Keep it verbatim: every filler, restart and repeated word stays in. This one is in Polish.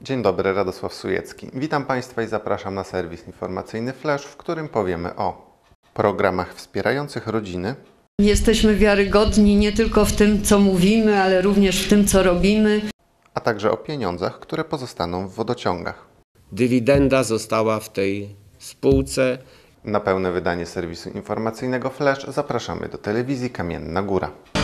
Dzień dobry, Radosław Sujecki. Witam Państwa i zapraszam na serwis informacyjny Flash, w którym powiemy o programach wspierających rodziny. Jesteśmy wiarygodni nie tylko w tym, co mówimy, ale również w tym, co robimy. A także o pieniądzach, które pozostaną w wodociągach. Dywidenda została w tej spółce. Na pełne wydanie serwisu informacyjnego Flash zapraszamy do telewizji Kamienna Góra.